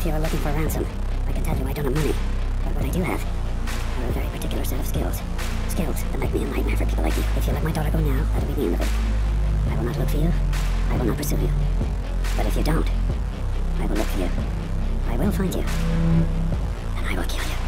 you are looking for ransom, I can tell you I don't have money. But what I do have are a very particular set of skills. Skills that make me a nightmare for people like you. If you let my daughter go now, that'll be the end of it. I will not look for you. I will not pursue you. But if you don't, I will look for you. I will find you. And I will kill you.